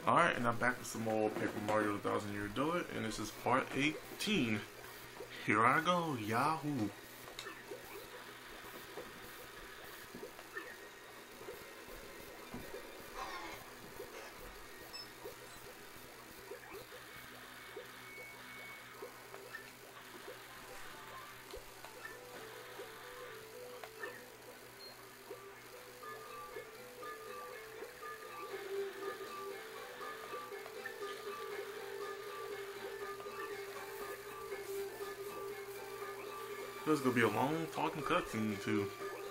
Alright, and I'm back with some more Paper Mario The Thousand Year Door, and this is part 18. Here I go, Yahoo! This is gonna be a long talking cutscene too.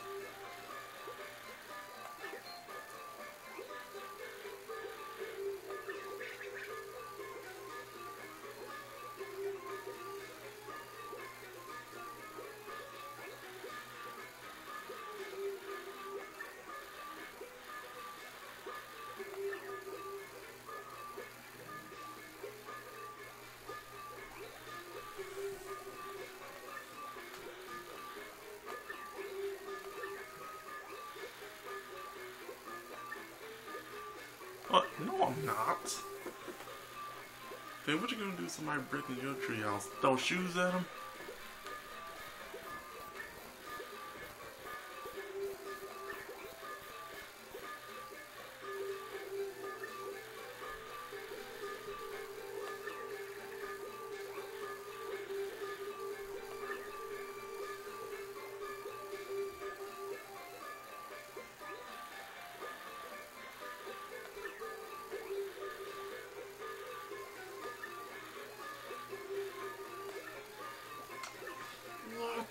What? No, I'm not. Then what you gonna do? Somebody breaking your treehouse? Throw shoes at him? What?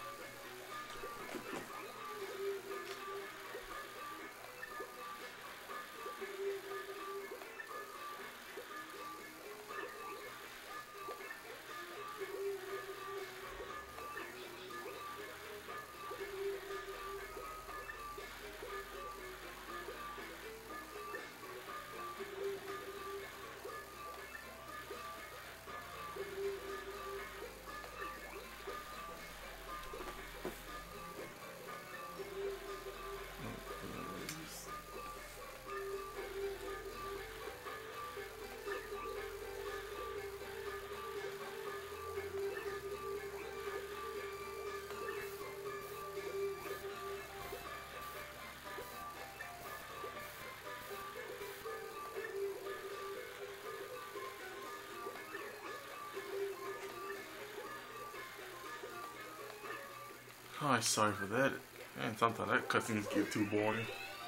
Oh, sorry for that. Man, sometimes that cutscenes get too boring.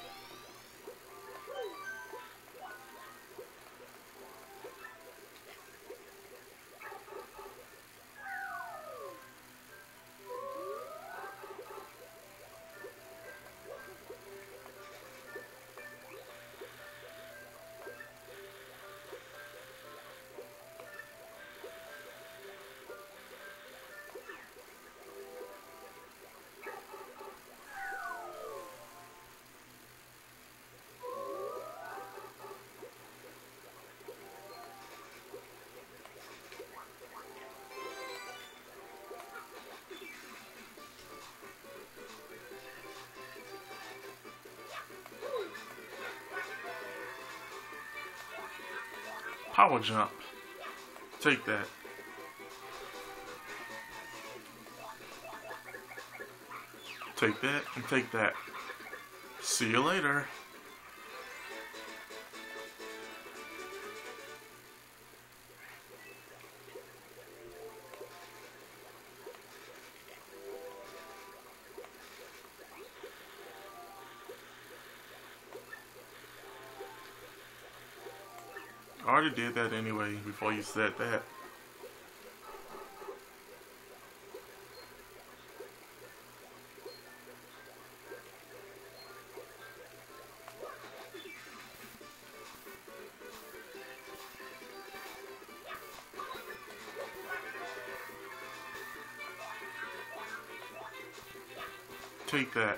Power jump. Take that. Take that and take that. See you later. I already did that anyway before you said that. Take that.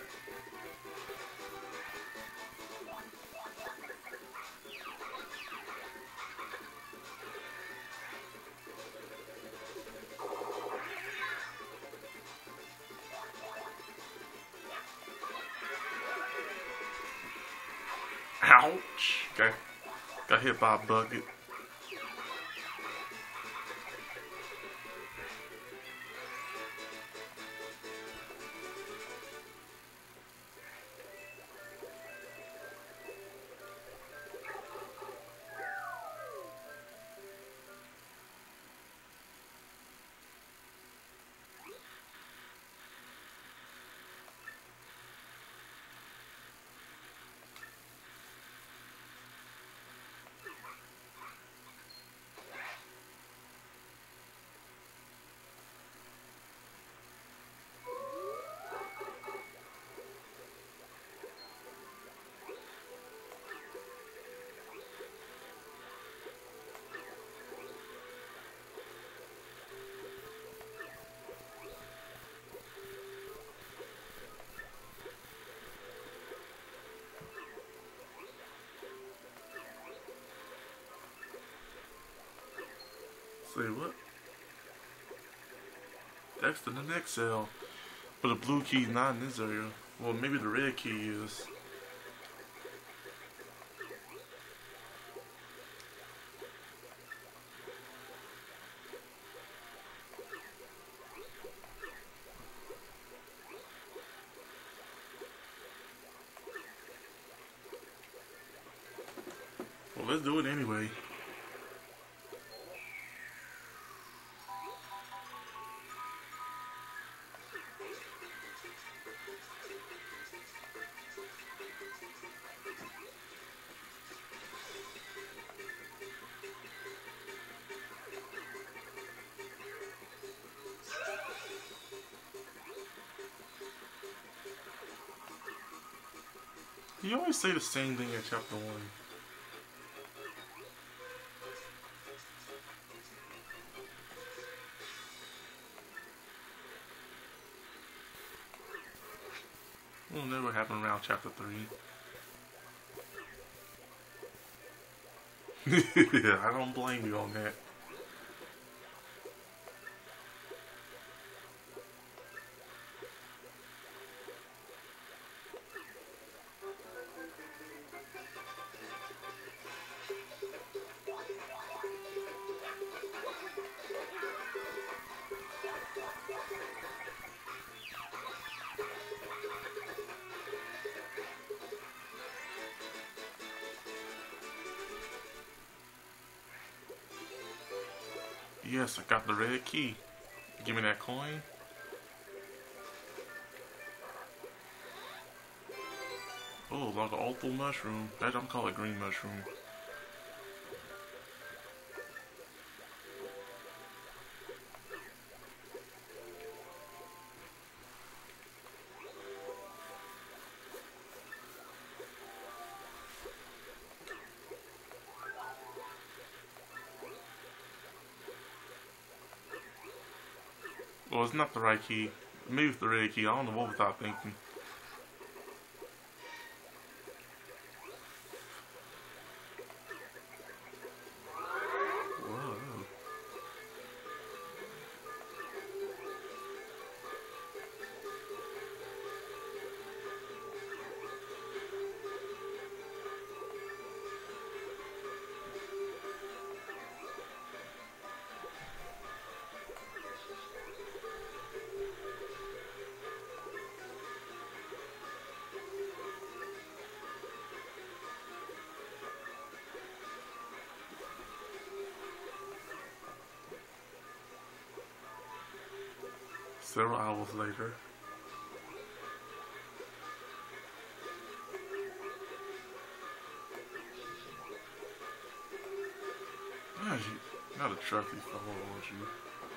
Ouch. Okay. Got hit by a bucket. Say what? Next in the next cell. But the blue key's not in this area. Well, maybe the red key is. Well, let's do it anyway. You always say the same thing in chapter 1. It'll never happen around chapter 3. I don't blame you on that. Yes, I got the red key. Give me that coin. Oh, like an awful mushroom. I'm gonna call it green mushroom. Well, it's not the right key. Maybe it's the red key. I don't know what was I thinking. Whoa. Several hours later. Not a trophy fellow, aren't you?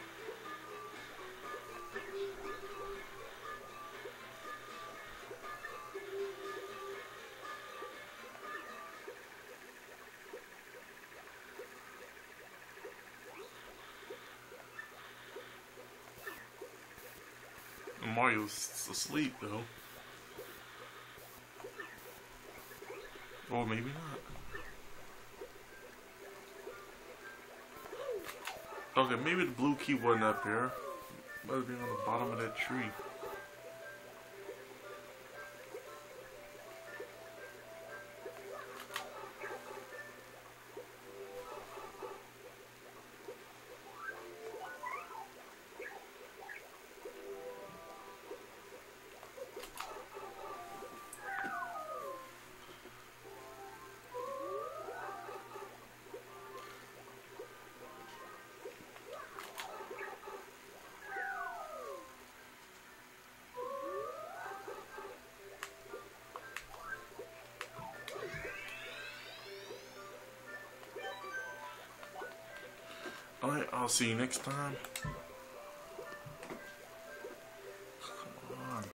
Mario's asleep though. Or maybe not. Okay, maybe the blue key wasn't up there. Must be on the bottom of that tree. Alright, I'll see you next time.